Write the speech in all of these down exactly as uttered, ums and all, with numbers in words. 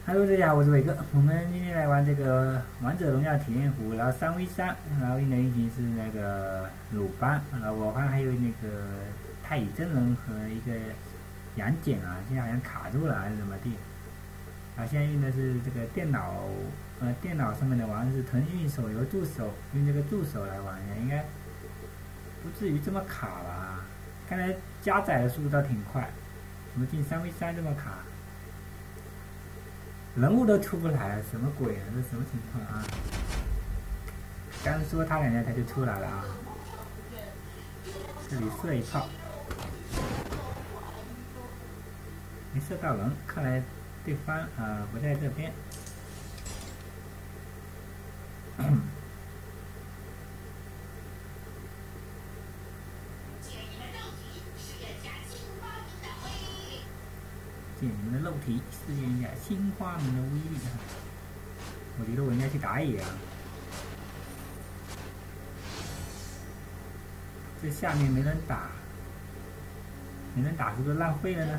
Hello，大家好，我是伟哥。我们今天来玩这个王者荣耀体验服，然后三 v 三，然后赢的一局是那个鲁班，然后我方还有那个太乙真人和一个杨戬啊，现在好像卡住了还是怎么地？啊，现在用的是这个电脑，呃，电脑上面的玩是腾讯手游助手，用这个助手来玩，应该不至于这么卡吧？看来加载的速度倒挺快，怎么进三 v 三这么卡？人物都出不来，什么鬼啊？这什么情况啊？刚说他两下他就出来了啊！这里射一炮，没射到人，看来对方啊、呃、不在这边。借你们的肉体试验一下新花名的威力啊！我觉得我应该去打野啊！这下面没人打，没人打是不是浪费了呢？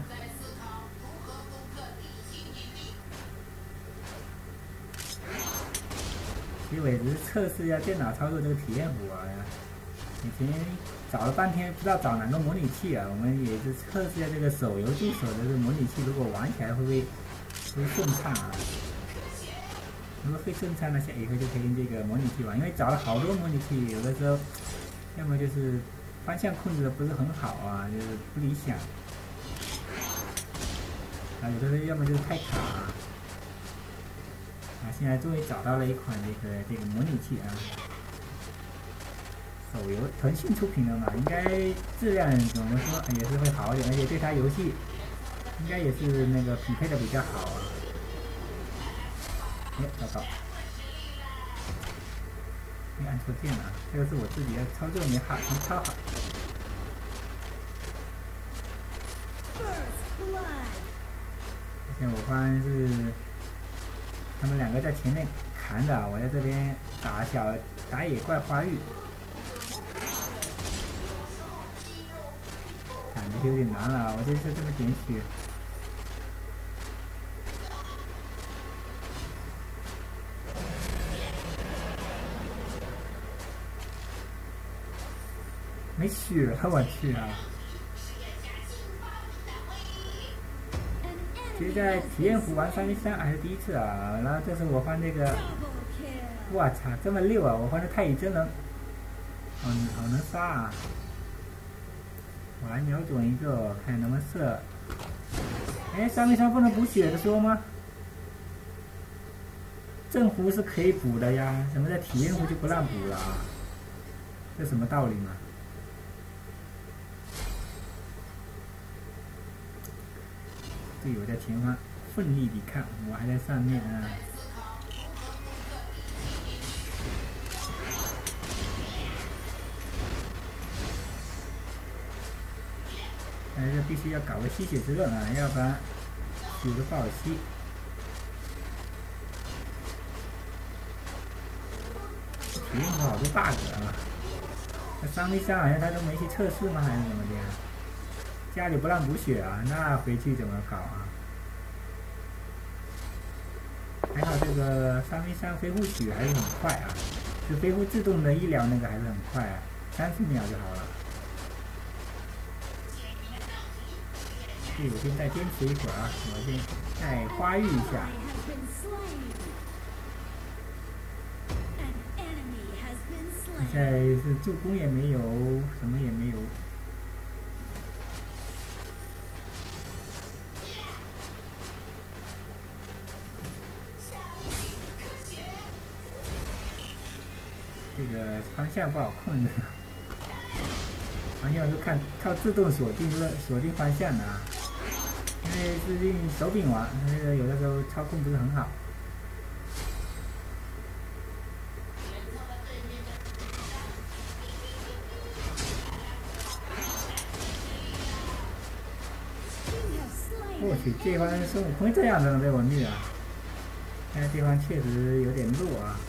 其实我也只是测试一下电脑操作这个体验服啊。以前找了半天不知道找哪个模拟器啊，我们也是测试一下这个手游助手的这个模拟器，如果玩起来会不会会顺畅啊？如果会顺畅的，下以后就可以用这个模拟器玩。因为找了好多模拟器，有的时候要么就是方向控制的不是很好啊，就是不理想啊，有的时候要么就是太卡啊。啊，现在终于找到了一款这个这个模拟器啊。手游腾讯出品的嘛，应该质量怎么说也是会好一点，而且对它游戏应该也是那个匹配的比较好啊。哎，糟糕，没按错键了，这个是我自己的操作没好，没操好。现在我方是他们两个在前面扛着，我在这边打小打野怪花玉。有点难了，我这次这么点血，没血了，我去啊！其实在体验服玩三 v 三还是第一次啊，然后这是我方这个，我操，这么溜啊！我方的太乙真人，好好能杀啊！我来瞄准一个，看能不能射。哎，三 v 三不能补血的说吗？正服是可以补的呀，怎么在体验服就不让补了啊？这什么道理嘛？队友在前方奋力抵抗，我还在上面啊。但是必须要搞个吸血之刃啊，要不然有个不好吸。体验服好多 bug 啊！那三 v 三好像他都没去测试吗？还是怎么的？家里不让补血啊，那回去怎么搞啊？还好这个三 v 三恢复血还是很快啊，就恢复自动的医疗那个还是很快啊，三十秒就好了。对，我先再坚持一会儿啊，我先再花育一下。现在是助攻也没有，什么也没有。这个方向不好控制，方向是看靠自动锁定了锁定方向的啊。因为是用手柄玩，那个有的时候操控不是很好。我去，这方孙悟空这样子能被我虐啊！看来对方确实有点弱啊。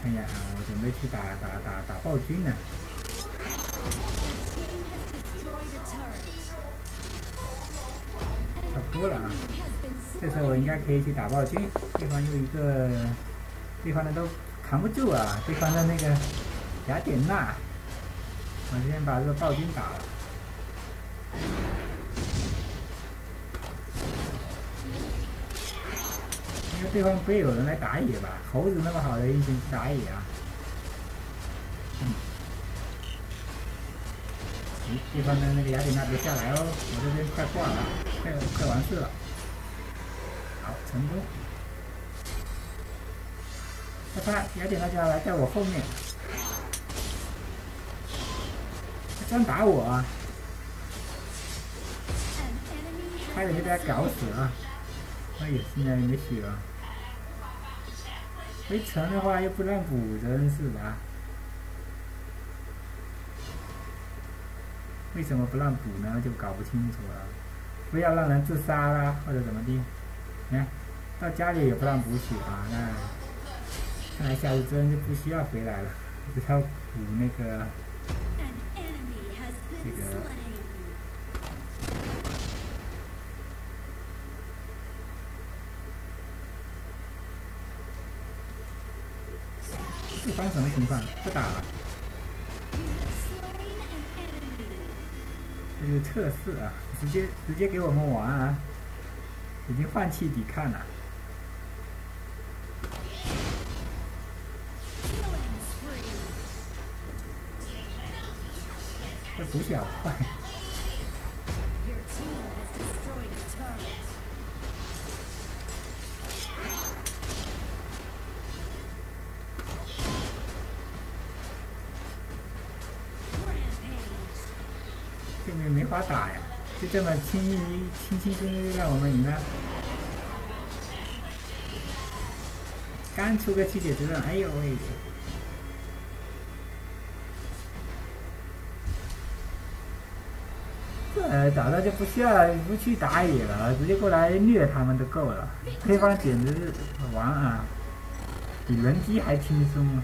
看一下啊，我准备去打打打打暴君呢。差不多了啊，这时候我应该可以去打暴君。对方有一个，对方的都扛不住啊，对方的那个雅典娜，我先把这个暴君打了。因为对方不会有人来打野吧？猴子那么好的英雄打野啊！嗯，咦，对方的那个雅典娜别下来哦，我这边快挂了，快快完事了。好，成功。他他雅典娜就要来在我后面，他这样打我啊！差点就被他搞死了。哎呀，现在没血了。没成的话又不让补，真是的。为什么不让补呢？就搞不清楚了。不要让人自杀啦，或者怎么的。哎，到家里也不让补血啊，那看来下次真就不需要回来了，只要补那个这个。对方什么情况？不打了。这个测试啊，直接直接给我们玩啊，已经放弃抵抗了。这补血好快。这边没法打呀，就这么轻易轻轻松松让我们赢了。刚出个七血之刃，哎呦喂！这早上就不需要不去打野了，直接过来虐他们就够了。对方简直是玩啊，比人机还轻松啊！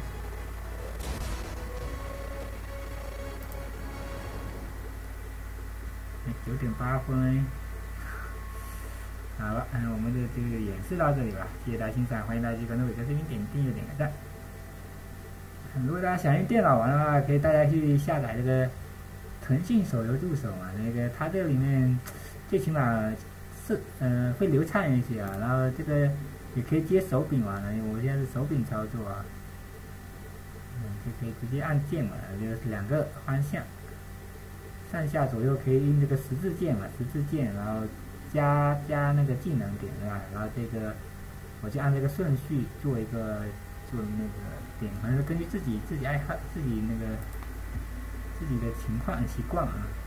九点八分，好了，嗯，我们的这个演示到这里吧，谢谢大家欣赏，欢迎大家去关注伟哥视频，点订阅，点个赞。如果大家想用电脑玩的话，可以大家去下载这个腾讯手游助手嘛，那个它这里面最起码是嗯、呃、会流畅一些啊，然后这个也可以接手柄玩的，因为我现在是手柄操作啊，嗯，就可以直接按键嘛，就是两个方向。上下左右可以用这个十字键嘛，十字键，然后加加那个技能点对吧？然后这个我就按这个顺序做一个做那个点，反正根据自己自己爱好自己那个自己的情况习惯啊。